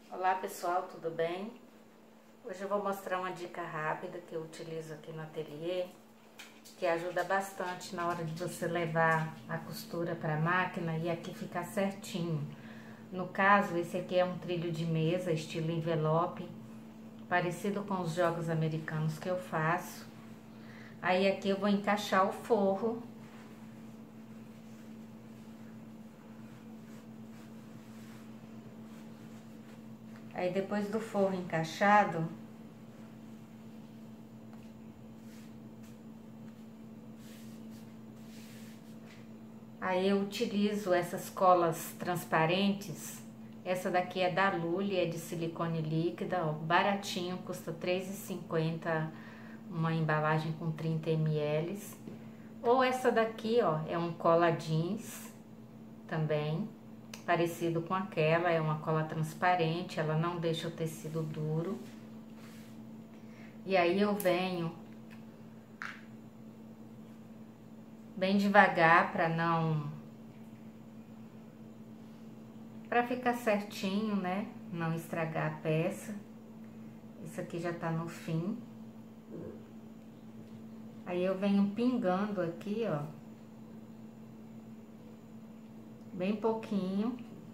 Olá pessoal, tudo bem? Hoje eu vou mostrar uma dica rápida que eu utilizo aqui no ateliê, que ajuda bastante na hora de você levar a costura para a máquina e aqui ficar certinho. No caso, esse aqui é um trilho de mesa estilo envelope, parecido com os jogos americanos que eu faço. Aí aqui eu vou encaixar o forro. Aí depois do forro encaixado, aí eu utilizo essas colas transparentes. Essa daqui é da Lully, é de silicone líquida, ó, baratinho, custa R$3,50 uma embalagem com 30 ml. Ou essa daqui, ó, é um cola jeans também, parecido com aquela, é uma cola transparente, ela não deixa o tecido duro. E aí eu venho bem devagar para ficar certinho, né? Não estragar a peça. Isso aqui já tá no fim. Aí eu venho pingando aqui, ó, bem pouquinho.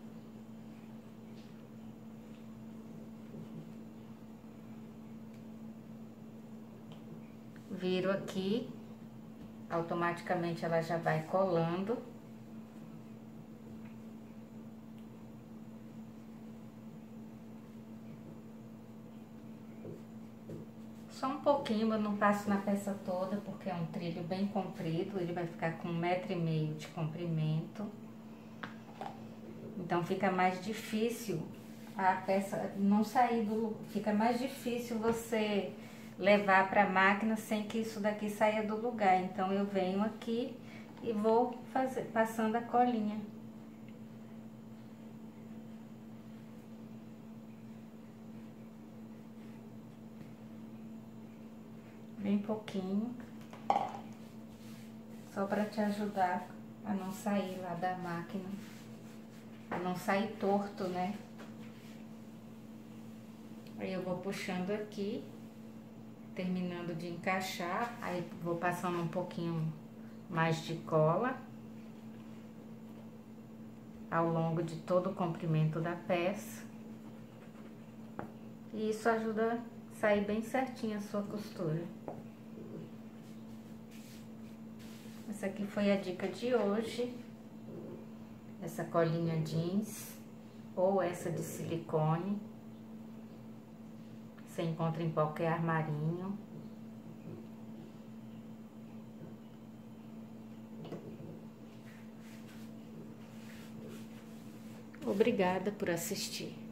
Viro aqui, automaticamente ela já vai colando. Só um pouquinho, eu não passo na peça toda, porque é um trilho bem comprido, ele vai ficar com 1,5 m de comprimento. Então fica mais difícil a peça não sair do... Fica mais difícil você levar para a máquina sem que isso daqui saia do lugar. Então eu venho aqui e vou passando a colinha. Bem pouquinho, só para te ajudar a não sair lá da máquina, a não sair torto, né? Aí eu vou puxando aqui, terminando de encaixar, aí vou passando um pouquinho mais de cola ao longo de todo o comprimento da peça. E isso ajuda a sair bem certinho a sua costura. Essa aqui foi a dica de hoje. Essa colinha jeans ou essa de silicone. Você encontra em qualquer armarinho. Obrigada por assistir.